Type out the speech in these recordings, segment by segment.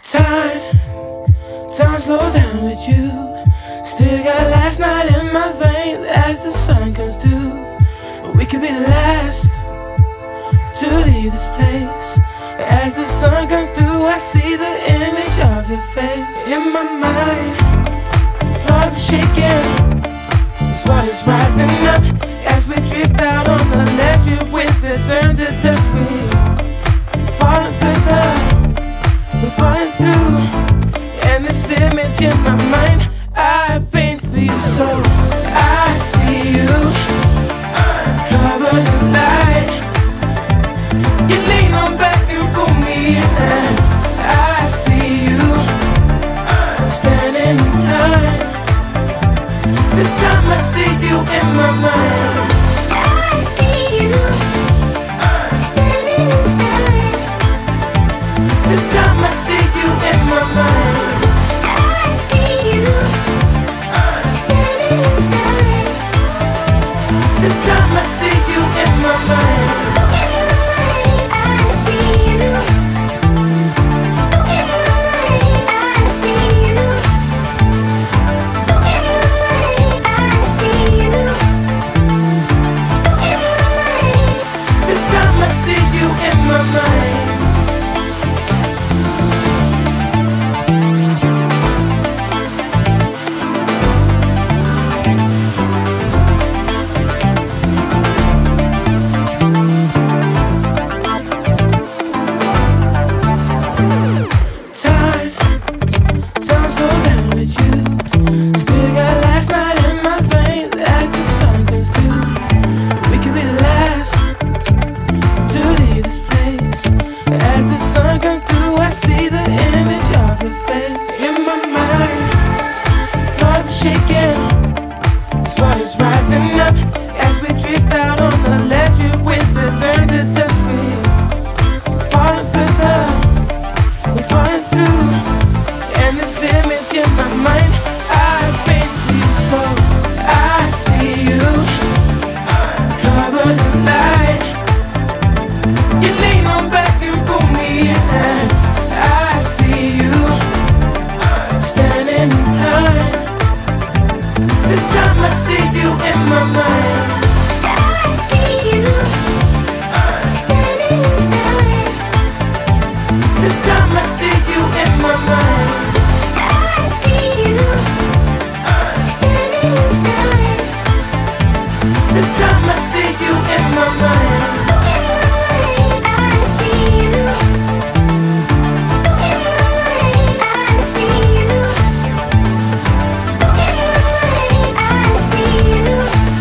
Time slows down with you. Still got last night in my veins as the sun comes through. We could be the last to leave this place. As the sun comes through, I see the image of your face. In my mind, floors are shaking, it's what is rising up. As we drift out on the ledge with the turn to dust, we're falling through, we're falling through. And this image in my mind, I paint for you. So I see you covered in light. You lean on back and pull me in. I see you standing in time. This time I see you in my mind. I see you standing in time. This time I see you in my mind. I see you standing in time. This time I see you in my mind. Look in my mind, I see you. Look in my mind, I see you. Look in my mind, I see you. Look in my mind. This time I see you in my mind. Time slows down with you. Still got last night in my veins as the sun comes through. We could be the last to leave this place. As the sun comes through, I see the image of your face. In my mind, floors are shaking, it's what is rising up. As we drift out on the ledge with the turn to dust, we're falling through, we're falling through. And this image in my mind, I paint for you. So I see you covered in light. You lean on back and pull me in. I see you standing in time. This time I see you in my mind. I see you standing in time. This time I see you in my mind. I see you standing in time. This time I see you in my mind. Look in my mind, I see you. Look in my mind, I see you. Look in my mind, I see you.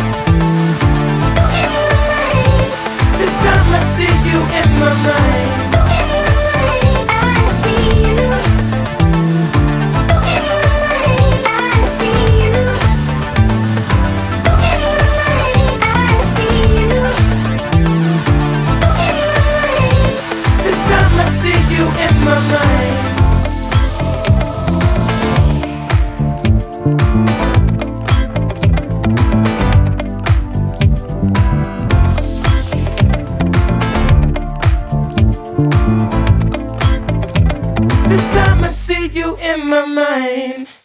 Look in my mind. This time I see you in my mind. Look in my mind, I see you. Look in my mind, I see you. Look in my mind, I see you. Look in my mind. This time I see you in my mind. This time I see you in my mind.